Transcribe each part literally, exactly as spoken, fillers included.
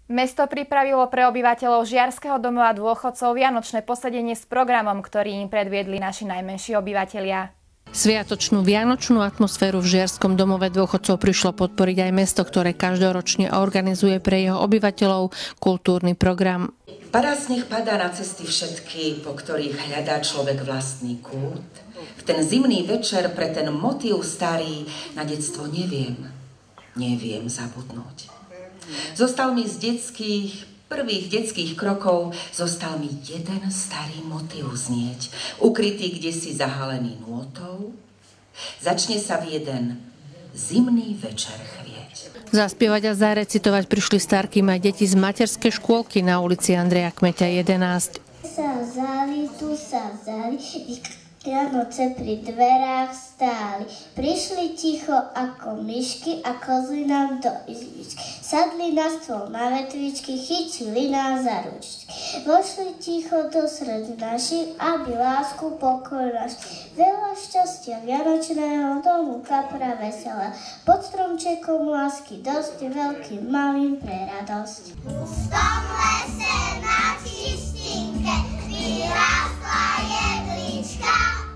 Mesto pripravilo pre obyvateľov Žiarskeho domova dôchodcov vianočné posedenie s programom, ktorý im predviedli naši najmenší obyvatelia. Sviatočnú vianočnú atmosféru v Žiarskom domove dôchodcov prišlo podporiť aj mesto, ktoré každoročne organizuje pre jeho obyvateľov kultúrny program. Padá sneh, padá na cesty všetky, po ktorých hľadá človek vlastný kút. V ten zimný večer pre ten motív starý na detstvo neviem, neviem zabudnúť. Zostal mi z detských, prvých detských krokov, zostal mi jeden starý motív znieť, ukrytý kdesi zahalený nôtou. Začne sa v jeden zimný večer chvieť. Zaspievať a zarecitovať prišli starkým aj deti z materskej škôlky na ulici Andreja Kmeťa jedenásť. Sa vzali, tu sa vzali, Vianoce pri dverách stáli. Prišli ticho ako myšky a kozli nám do izbičky. Sadli na stôl na vetvičky, chytili nás za ručky. Vošli ticho do srd našich, aby lásku pokoj náš. Veľa šťastia vianočného domu kapra veselá. Pod stromčekom lásky dosť veľkým malým pre radosť. V tom lese na čistinke vyrástla jedlička.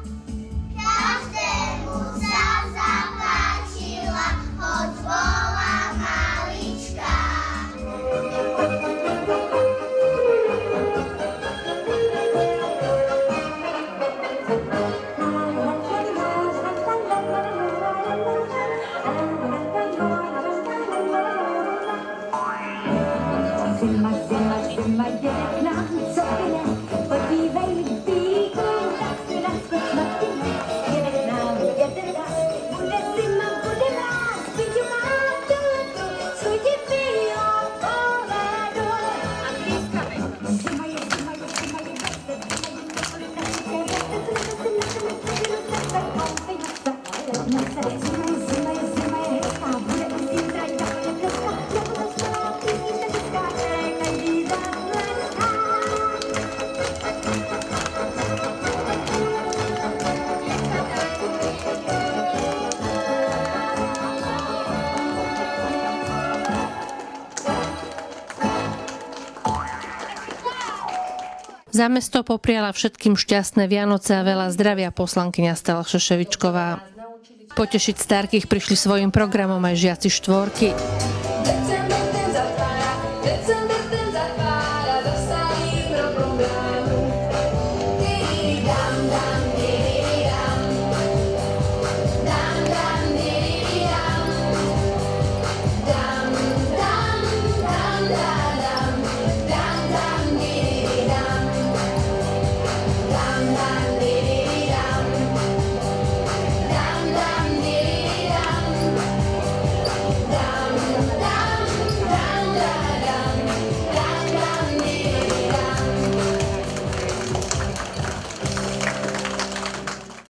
Každému sa zapáčila, hoď bola malička. Zima, zima, zima je k nám co vine, podívej, bíku, tak si naskoč na kyne. Jede k nám jeden raz, bude zima, bude mráz, Piťu má tutu, svůj divný opoledu. A tliskami. Zima je, zima je, zima je, zima je, zima je, zima je hezká, bude i zítra dále dneska, nebo zasmělá písnička česká. Za mesto popriala všetkým šťastné Vianoce a veľa zdravia poslankyňa Stella Šeševičková. Potešiť starkých prišli svojim programom aj žiaci štvorky.